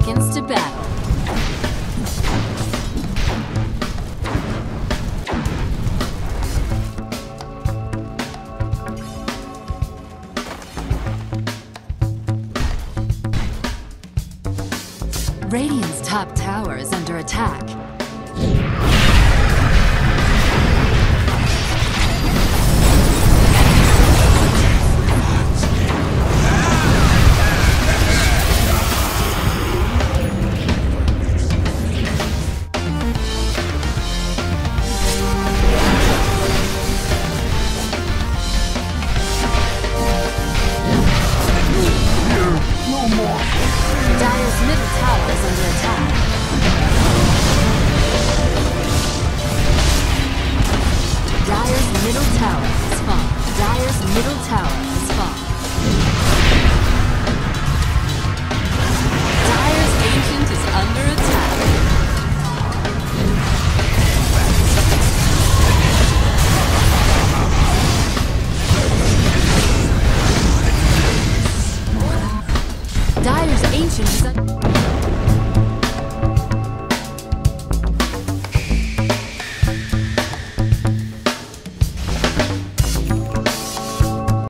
seconds to battle. Radiant's top tower is under attack. Dire's middle tower is under attack. Dire's middle tower has fallen. Dire's middle tower has fallen. Dire's ancient is under attack. Dire's ancient is under